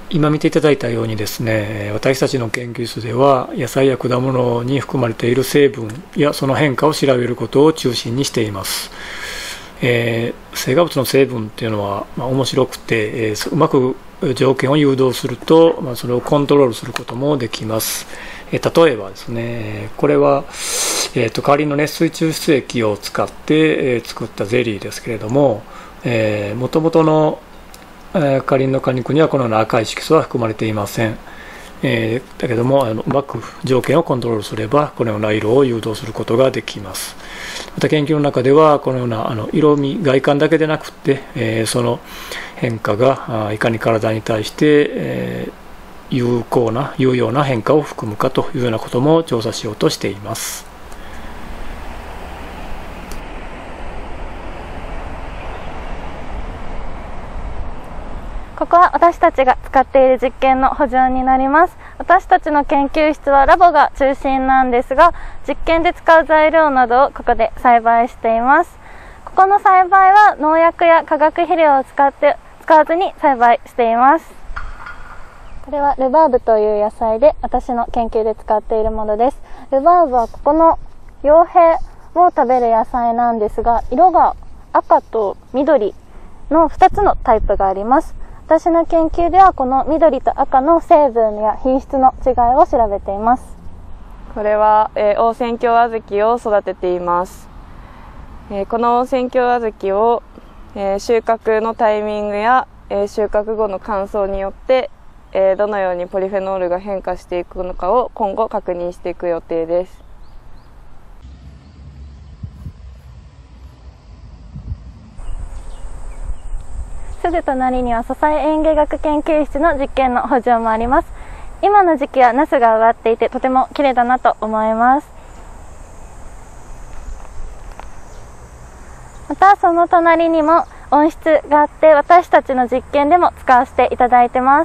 今見ていただいたようにですね、私たちの研究室では野菜や果物に含まれている成分やその変化を調べることを中心にしています。成果物の成分っていうのは、面白くて、うまく条件を誘導すると、それをコントロールすることもできます。例えばですね、これは、カリの熱水抽出液を使って、作ったゼリーですけれども、もともとのカリンの果肉にはこのような赤い色素は含まれていません。だけどもうまく条件をコントロールすればこのような色を誘導することができます。また研究の中ではこのような色味、外観だけでなくて、その変化がいかに体に対して、有用な変化を含むかというようなことも調査しようとしています。 ここは私たちが使っている実験の補助になります。私たちの研究室はラボが中心なんですが、実験で使う材料などをここで栽培しています。ここの栽培は農薬や化学肥料を使わずに栽培しています。これはルバーブという野菜で私の研究で使っているものです。ルバーブはここの葉柄を食べる野菜なんですが、色が赤と緑の2つのタイプがあります。私の研究ではこの緑と赤の成分や品質の違いを調べています。 これは、オオセンキョウアズキを育てています。このオオセンキョウアズキを、収穫のタイミングや、収穫後の乾燥によって、どのようにポリフェノールが変化していくのかを今後確認していく予定です。 すぐ隣には笹井園芸学研究室の実験の補助もあります。今の時期はナスが植わっていてとても綺麗だなと思います。またその隣にも温室があって私たちの実験でも使わせていただいてます。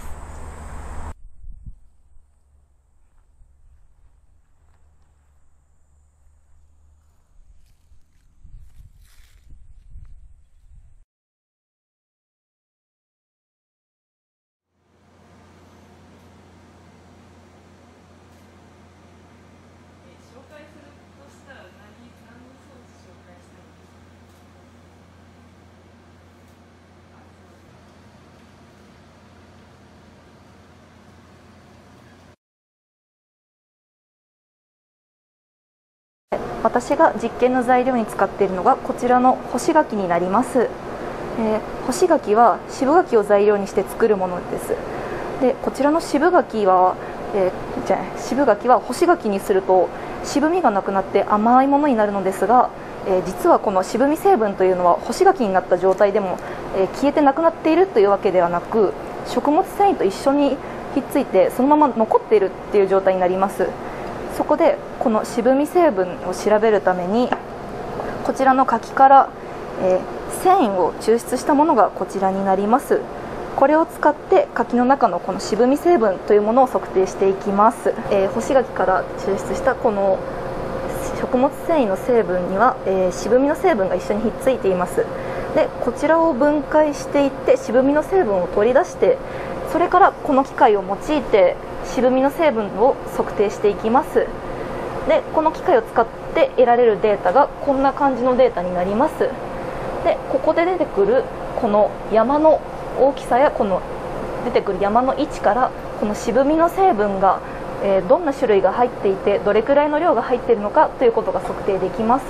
私が実験の材料に使っているのがこちらの干し柿になります。干し柿は渋柿を材料にして作るものです。でこちらの渋柿は干し柿にすると渋みがなくなって甘いものになるのですが、実はこの渋み成分というのは干し柿になった状態でも、消えてなくなっているというわけではなく、食物繊維と一緒にひっついてそのまま残っているっていう状態になります。そこでこの渋み成分を調べるためにこちらの柿から、繊維を抽出したものがこちらになります。これを使って柿の中のこの渋み成分というものを測定していきます。干し柿から抽出したこの食物繊維の成分には、渋みの成分が一緒にひっついています。でこちらを分解していって渋みの成分を取り出して、それからこの機械を用いて渋みの成分を測定していきます。でこの機械を使って得られるデータがこんな感じのデータになります。でここで出てくるこの山の大きさやこの出てくる山の位置からこの渋みの成分が、どんな種類が入っていてどれくらいの量が入っているのかということが測定できます。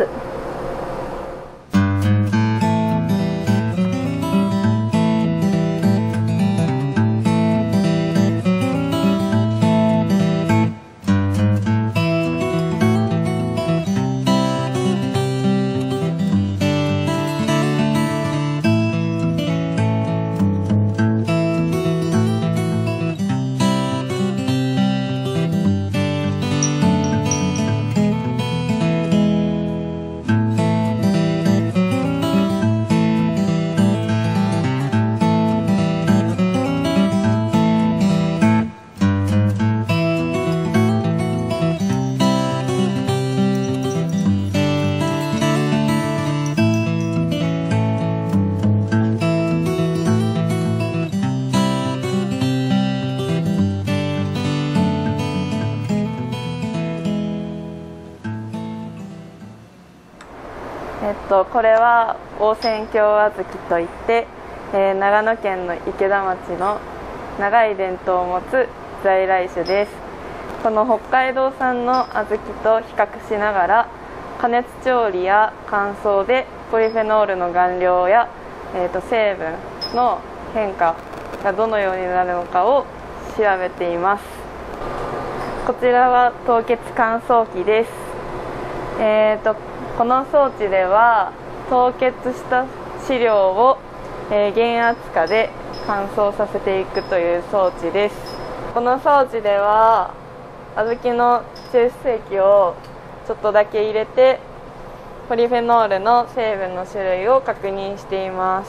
これは大仙峡小豆といって、長野県の池田町の長い伝統を持つ在来種です。この北海道産の小豆と比較しながら、加熱調理や乾燥でポリフェノールの含量や、成分の変化がどのようになるのかを調べています。こちらは凍結乾燥機です。この装置では凍結した飼料を、減圧下で乾燥させていくという装置です。この装置では小豆の抽出液をちょっとだけ入れてポリフェノールの成分の種類を確認しています。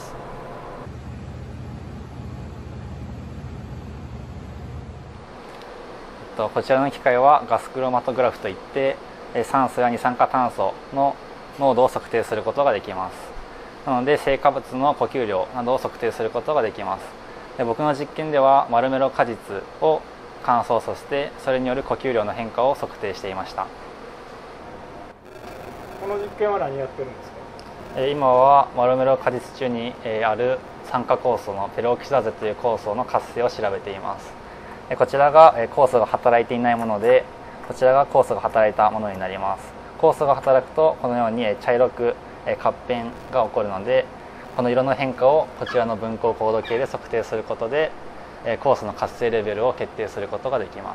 こちらの機械はガスクロマトグラフといって酸素や二酸化炭素の濃度を測定することができます。なので成果物の呼吸量などを測定することができます。僕の実験ではマルメロ果実を乾燥させてそれによる呼吸量の変化を測定していました。 この実験は何やってるんですか？ 今はマルメロ果実中にある酸化酵素のペロキシダゼという酵素の活性を調べています。こちらが酵素が働いていないもので、こちらが酵素が働いたものになります。酵素が働くとこのように茶色く活変が起こるので、この色の変化をこちらの分光高度計で測定することで酵素の活性レベルを決定することができます。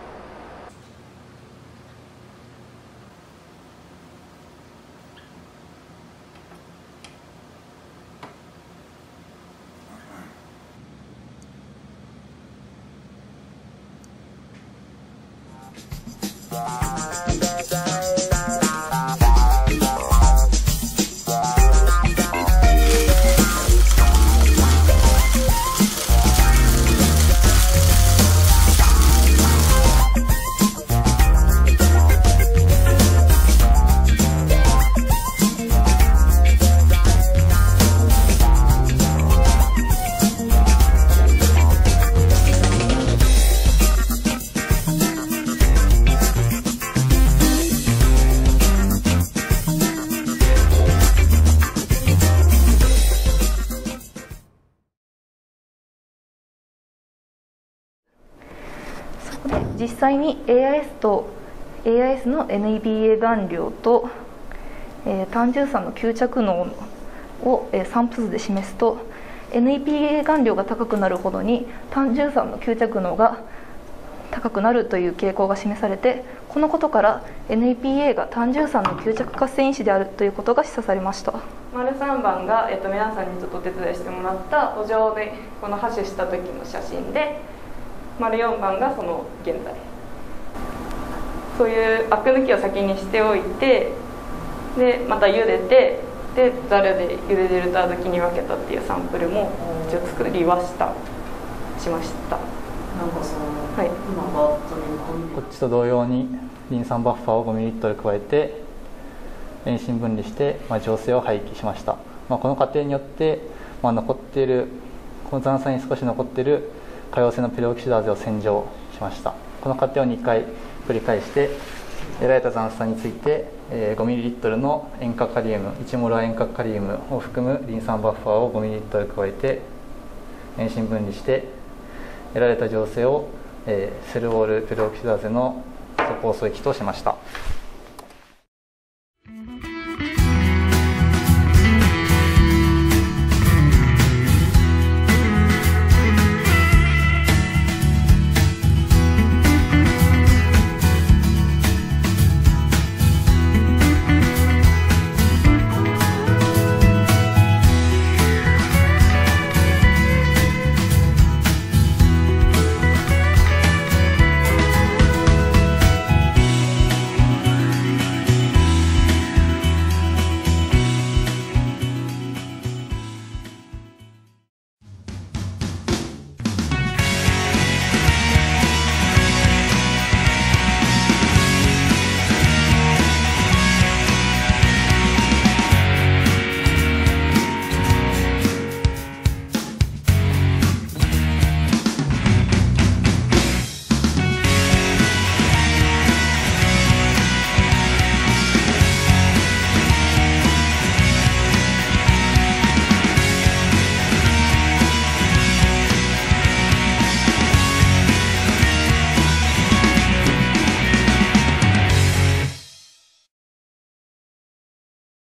実際に AIS の NEPA 含量と、単重酸の吸着能を、散布図で示すと NEPA 含量が高くなるほどに単重酸の吸着能が高くなるという傾向が示されて、このことから NEPA が単重酸の吸着活性因子であるということが示唆されました。 丸3番が、皆さんにちょっとお手伝いしてもらった圃場でこの播種した時の写真で、丸4番がその現在。そういうアク抜きを先にしておいて、でまた茹でて、でざるで茹で汁と小豆に分けたっていうサンプルも一応作りました。 なんかその、 はい、 今バーッとこっちと同様にリン酸バッファーを 5ml 加えて遠心分離して、浄水を廃棄しました。この過程によって、残っているこの残渣に少し残っている可溶性のペロキシダーゼを洗浄しました。この過程を2回繰り返して得られた残渣について 5ml の塩化カリウム1モル塩化カリウムを含むリン酸バッファーを 5ml 加えて遠心分離して得られた浄水をセルオールペロキシダーゼの素酵素液としました。